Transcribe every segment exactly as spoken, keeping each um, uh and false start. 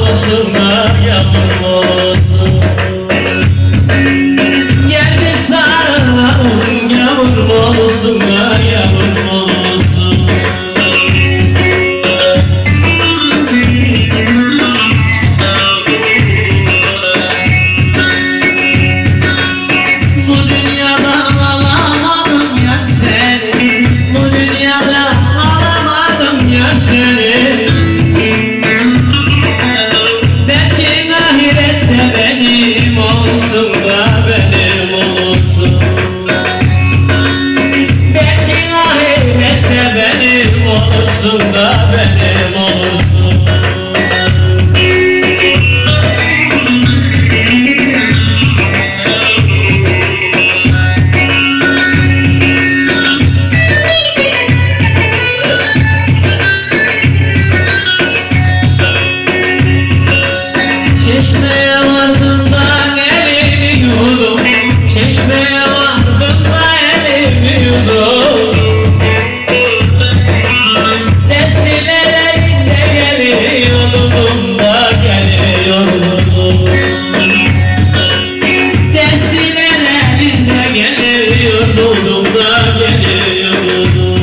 olsun da yavrum olsun. Geldi sarılalım yavrum olsun da yavrum olsun. Bu dünyada alamadım ya seni, bu dünyada alamadım ya seni. Belki ahirette benim olsun da benim olsun. Belki ahirette benim olsun da benim olsun. Çeşmeye vardım da elimi yudum, çeşmeye vardım da elimi yudum. Destilerinde geliyordum da geliyordum. Destilerinde geliyordum da geliyordum.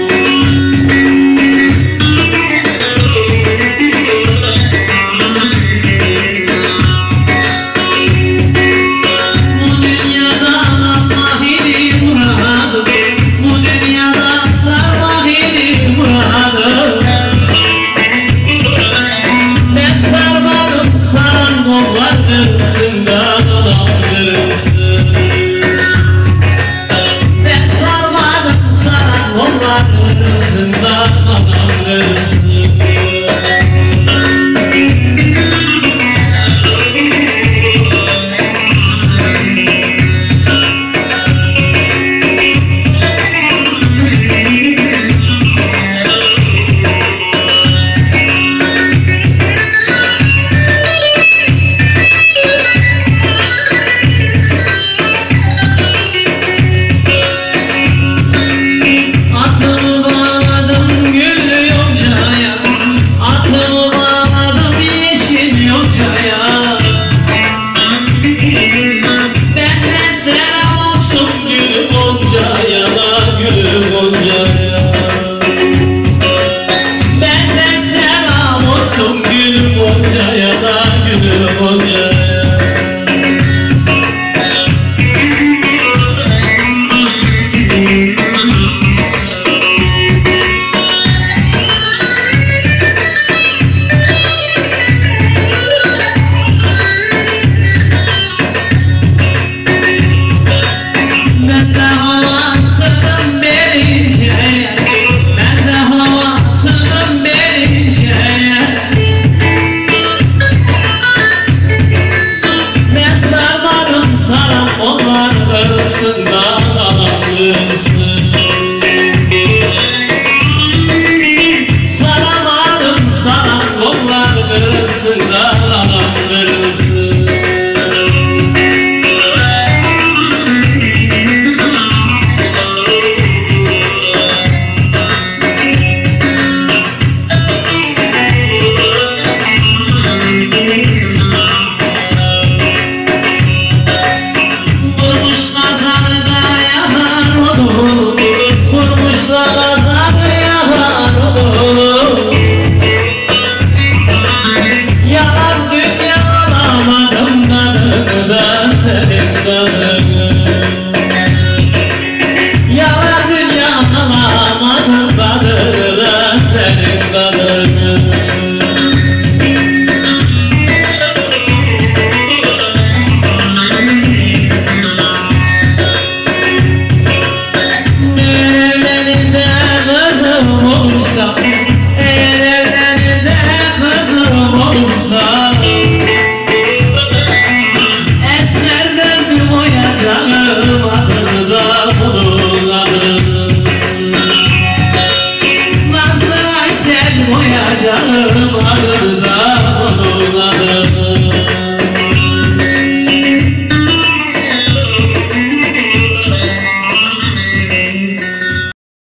Saramadım sana kollar kırılsın da anam kırılsın. Vurmuş kazanı da yanar olur, vurmuş da kazanı yanar olur. Yalan dünya alamadım tadını da senin tadını. Yalan dünya alamadım tadını da senin tadını. Evlerinde kızım olsa